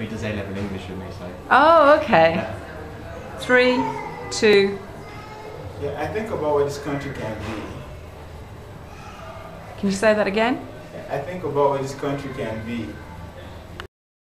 he does A-level English with me, so. Oh, okay. Yeah. 3, 2. Yeah, I think about what this country can be. Can you say that again? I think about what this country can be.